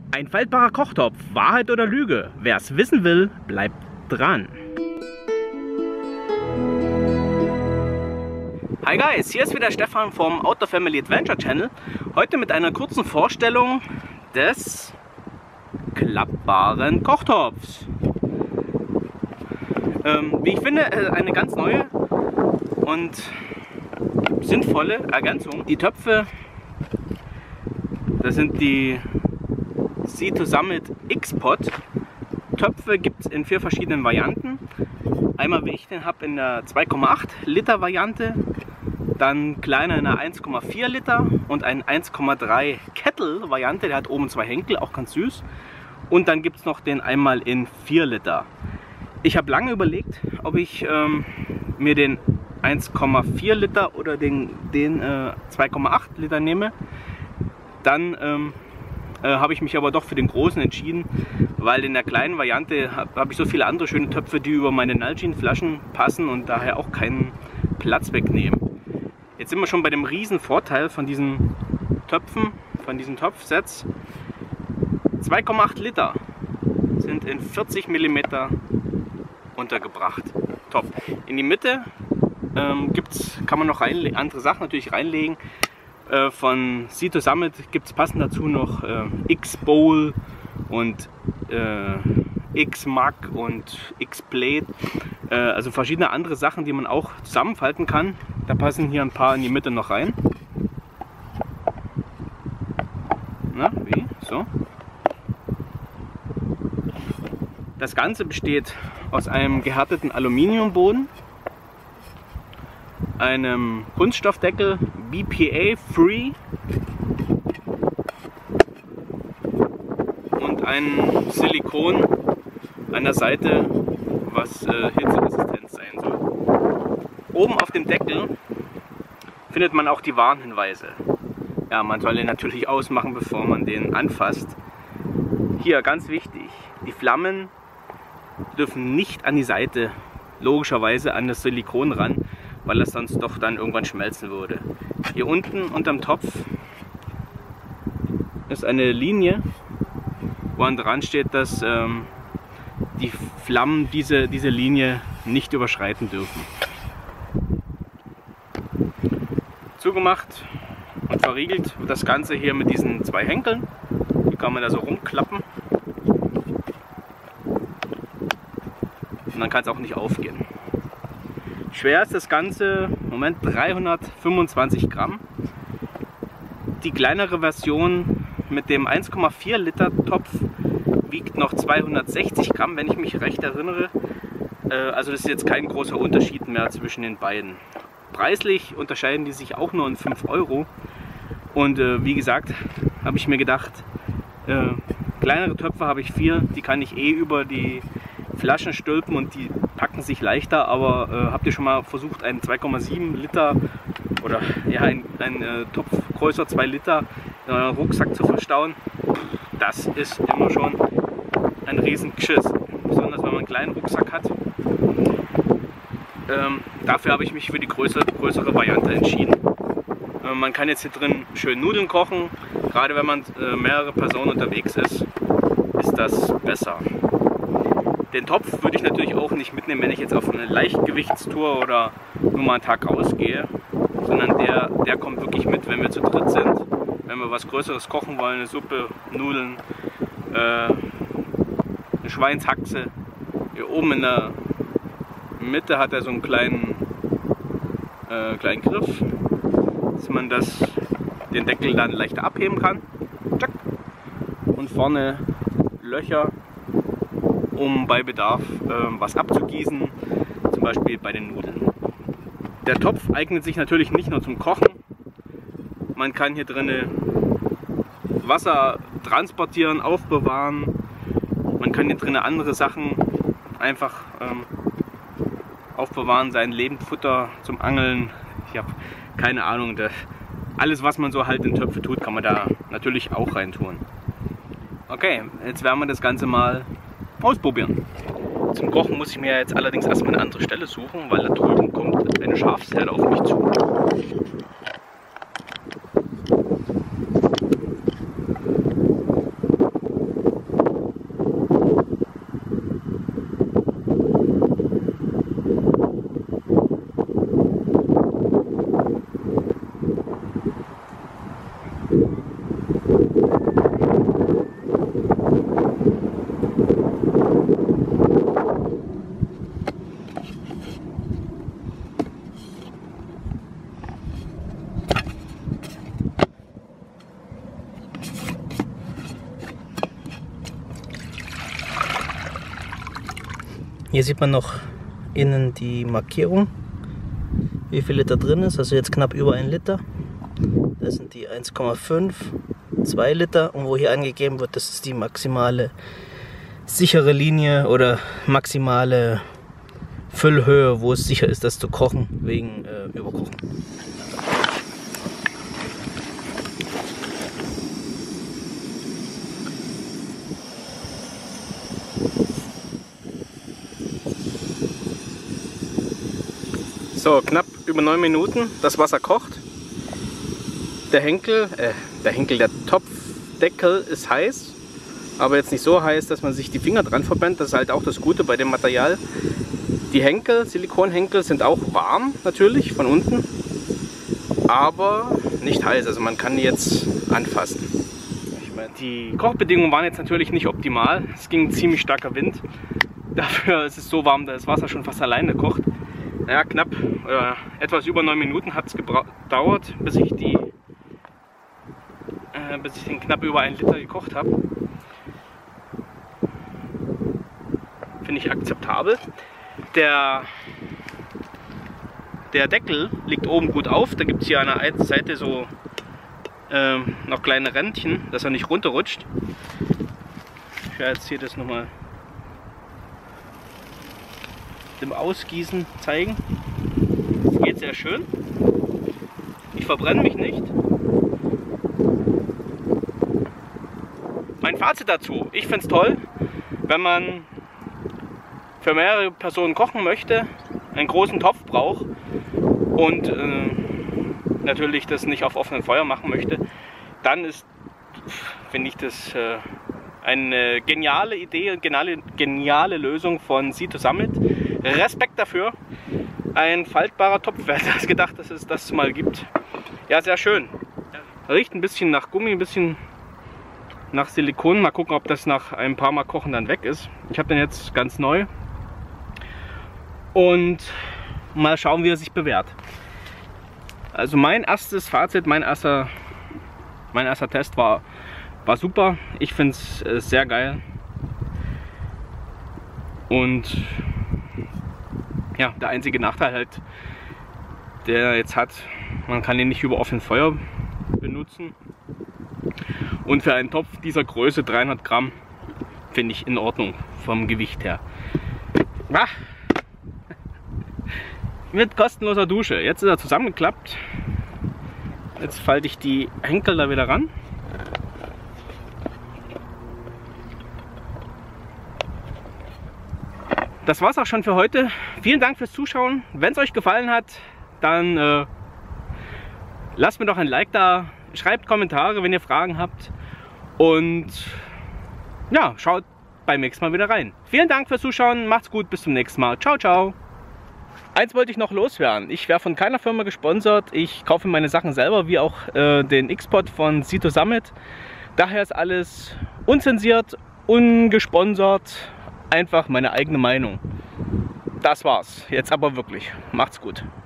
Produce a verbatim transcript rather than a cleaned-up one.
Ein faltbarer Kochtopf, Wahrheit oder Lüge? Wer es wissen will, bleibt dran. Hi guys, hier ist wieder Stefan vom Outdoor Family Adventure Channel. Heute mit einer kurzen Vorstellung des klappbaren Kochtopfs. Ähm, wie ich finde, eine ganz neue und sinnvolle Ergänzung. Die Töpfe, das sind die Sea to Summit X-Pod. Töpfe gibt es in vier verschiedenen Varianten. Einmal, wie ich den habe, in der zwei Komma acht Liter Variante, dann kleiner in der eins Komma vier Liter und ein eins Komma drei Kettle Variante, der hat oben zwei Henkel, auch ganz süß. Und dann gibt es noch den einmal in vier Liter. Ich habe lange überlegt, ob ich ähm, mir den eins Komma vier Liter oder den, den äh, zwei Komma acht Liter nehme. Dann ähm, äh, habe ich mich aber doch für den großen entschieden, weil in der kleinen Variante habe hab ich so viele andere schöne Töpfe, die über meine Nalgene-Flaschen passen und daher auch keinen Platz wegnehmen. Jetzt sind wir schon bei dem riesen Vorteil von diesen Töpfen, von diesen Topfsets. zwei Komma acht Liter sind in vierzig Millimeter untergebracht. Top. In die Mitte ähm, gibt's, kann man noch rein, andere Sachen natürlich reinlegen. Äh, von Sea to Summit gibt es passend dazu noch äh, X-Bowl und äh, X-Mug und X-Plate. Äh, also verschiedene andere Sachen, die man auch zusammenfalten kann. Da passen hier ein paar in die Mitte noch rein. Na, wie? So. Das Ganze besteht aus einem gehärteten Aluminiumboden, einem Kunststoffdeckel, B P A-free und einem Silikon an der Seite, was äh, hitzeresistent sein soll. Oben auf dem Deckel findet man auch die Warnhinweise. Ja, man soll den natürlich ausmachen, bevor man den anfasst. Hier ganz wichtig, die Flammen dürfen nicht an die Seite, logischerweise an das Silikon ran, weil es sonst doch dann irgendwann schmelzen würde. Hier unten unterm Topf ist eine Linie, wo an dran steht, dass ähm, die Flammen diese, diese Linie nicht überschreiten dürfen. Zugemacht und verriegelt wird das Ganze hier mit diesen zwei Henkeln. Die kann man da so rumklappen. Und dann kann es auch nicht aufgehen. Schwer ist das Ganze, Moment, dreihundertfünfundzwanzig Gramm. Die kleinere Version mit dem eins Komma vier Liter Topf wiegt noch zweihundertsechzig Gramm, wenn ich mich recht erinnere. Also das ist jetzt kein großer Unterschied mehr zwischen den beiden. Preislich unterscheiden die sich auch nur um fünf Euro. Und äh, wie gesagt, habe ich mir gedacht, äh, kleinere Töpfe habe ich vier, die kann ich eh über die Flaschen stülpen und die packen sich leichter, aber äh, habt ihr schon mal versucht, einen zwei Komma sieben Liter oder ja, ein, ein äh, Topf größer zwei Liter in euren Rucksack zu verstauen? Das ist immer schon ein riesen Geschiss, besonders wenn man einen kleinen Rucksack hat. Ähm, dafür habe ich mich für die größere, größere Variante entschieden. Äh, man kann jetzt hier drin schön Nudeln kochen, gerade wenn man äh, mehrere Personen unterwegs ist, ist das besser. Den Topf würde ich natürlich auch nicht mitnehmen, wenn ich jetzt auf eine Leichtgewichtstour oder nur mal einen Tag rausgehe, sondern der, der kommt wirklich mit, wenn wir zu dritt sind. Wenn wir was Größeres kochen wollen, eine Suppe, Nudeln, äh, eine Schweinshaxe. Hier oben in der Mitte hat er so einen kleinen, äh, kleinen Griff, dass man das, den Deckel dann leicht abheben kann. Und vorne Löcher, um bei Bedarf äh, was abzugießen, zum Beispiel bei den Nudeln. Der Topf eignet sich natürlich nicht nur zum Kochen. Man kann hier drinnen Wasser transportieren, aufbewahren. Man kann hier drinnen andere Sachen einfach ähm, aufbewahren, sein Lebendfutter zum Angeln. Ich habe keine Ahnung. Das, alles, was man so halt in Töpfe tut, kann man da natürlich auch rein tun. Okay, jetzt werden wir das Ganze mal ausprobieren. Zum Kochen muss ich mir jetzt allerdings erstmal eine andere Stelle suchen, weil da drüben kommt eine Schafsherde auf mich zu. Hier sieht man noch innen die Markierung, wie viel Liter drin ist. Also jetzt knapp über ein Liter. Das sind die eins Komma fünf, zwei Liter. Und wo hier angegeben wird, das ist die maximale sichere Linie oder maximale Füllhöhe, wo es sicher ist, das zu kochen, wegen äh, Überkochen. So, knapp über neun Minuten, das Wasser kocht. Der Henkel, äh, der Henkel, der Topfdeckel ist heiß, aber jetzt nicht so heiß, dass man sich die Finger dran verbrennt. Das ist halt auch das Gute bei dem Material. Die Henkel, Silikonhenkel, sind auch warm natürlich von unten, aber nicht heiß, also man kann die jetzt anfassen. Ich meine, die Kochbedingungen waren jetzt natürlich nicht optimal. Es ging ein ziemlich starker Wind. Dafür ist es so warm, dass das Wasser schon fast alleine kocht. Ja, knapp äh, etwas über neun Minuten hat es gedauert, bis ich die, äh, bis ich den knapp über einen Liter gekocht habe. Finde ich akzeptabel. Der, der Deckel liegt oben gut auf. Da gibt es hier an der einen Seite so äh, noch kleine Rändchen, dass er nicht runterrutscht. Ich werde jetzt hier das nochmal dem Ausgießen zeigen. Das geht sehr schön. Ich verbrenne mich nicht. Mein Fazit dazu: Ich finde es toll, wenn man für mehrere Personen kochen möchte, einen großen Topf braucht und äh, natürlich das nicht auf offenem Feuer machen möchte, dann ist, finde ich, das äh, eine geniale Idee und geniale, geniale Lösung von Sito Summit. Respekt dafür. Ein faltbarer Topf, wer hat das gedacht, dass es das mal gibt. Ja, sehr schön. Riecht ein bisschen nach Gummi, ein bisschen nach Silikon. Mal gucken, ob das nach ein paar Mal Kochen dann weg ist. Ich habe den jetzt ganz neu. Und mal schauen, wie er sich bewährt. Also mein erstes Fazit, mein erster, mein erster Test war, war super. Ich finde es äh, sehr geil. Und ja, der einzige Nachteil halt, der jetzt hat, man kann ihn nicht über offenem Feuer benutzen. Und für einen Topf dieser Größe, dreihundert Gramm, finde ich in Ordnung vom Gewicht her. Ah. Mit kostenloser Dusche. Jetzt ist er zusammengeklappt. Jetzt falte ich die Henkel da wieder ran. Das war's auch schon für heute. Vielen Dank fürs Zuschauen. Wenn es euch gefallen hat, dann äh, lasst mir doch ein Like da. Schreibt Kommentare, wenn ihr Fragen habt. Und ja, schaut beim nächsten Mal wieder rein. Vielen Dank fürs Zuschauen. Macht's gut. Bis zum nächsten Mal. Ciao, ciao. Eins wollte ich noch loswerden. Ich wäre von keiner Firma gesponsert. Ich kaufe meine Sachen selber, wie auch äh, den X-Pod von Sito Summit. Daher ist alles unzensiert, ungesponsert. Einfach meine eigene Meinung. Das war's. Jetzt aber wirklich. Macht's gut.